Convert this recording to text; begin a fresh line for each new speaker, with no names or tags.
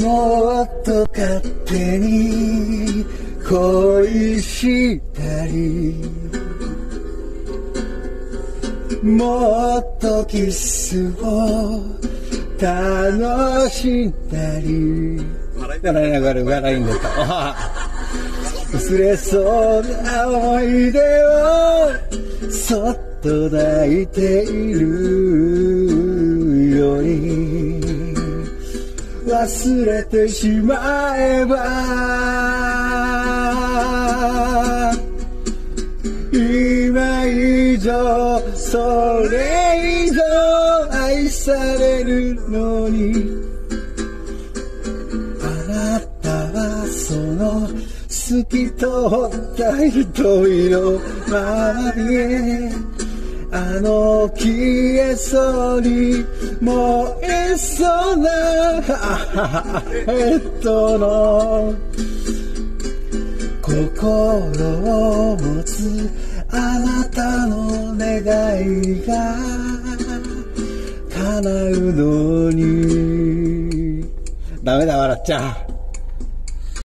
もっと勝手に恋したり、もっとキスを楽しんだり、笑いながら笑いんだと薄れそうな思い出をそっと抱いているように忘れてしまえば、今以上それ以上愛されるのに、あなたはその透き通った瞳のままにあの消えそうに燃えそうなヘッドの心を持つあなたの願いが叶うのに。ダメだ笑っちゃう。